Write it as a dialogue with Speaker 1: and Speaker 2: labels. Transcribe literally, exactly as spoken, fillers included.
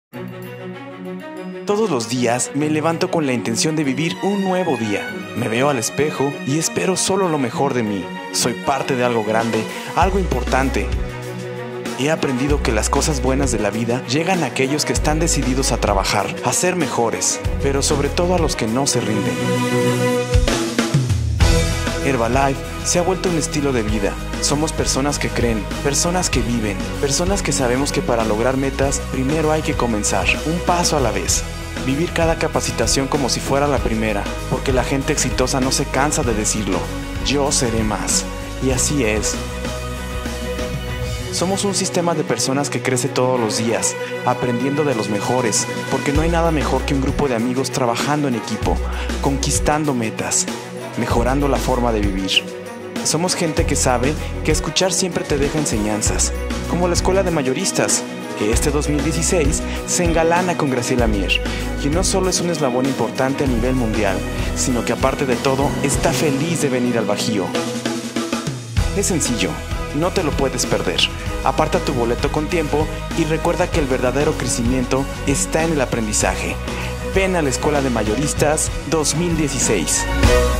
Speaker 1: Todos los días me levanto con la intención de vivir un nuevo día. Me veo al espejo y espero solo lo mejor de mí. Soy parte de algo grande, algo importante. He aprendido que las cosas buenas de la vida llegan a aquellos que están decididos a trabajar, a ser mejores, pero sobre todo a los que no se rinden. Herbalife se ha vuelto un estilo de vida. Somos personas que creen, personas que viven, personas que sabemos que para lograr metas, primero hay que comenzar, un paso a la vez. Vivir cada capacitación como si fuera la primera, porque la gente exitosa no se cansa de decirlo. Yo seré más. Y así es. Somos un sistema de personas que crece todos los días, aprendiendo de los mejores, porque no hay nada mejor que un grupo de amigos trabajando en equipo, conquistando metas, mejorando la forma de vivir. Somos gente que sabe que escuchar siempre te deja enseñanzas, como la Escuela de Mayoristas, que este dos mil dieciséis se engalana con Graciela Mier, quien no solo es un eslabón importante a nivel mundial, sino que aparte de todo, está feliz de venir al Bajío. Es sencillo, no te lo puedes perder. Aparta tu boleto con tiempo y recuerda que el verdadero crecimiento está en el aprendizaje. Ven a la Escuela de Mayoristas dos mil dieciséis.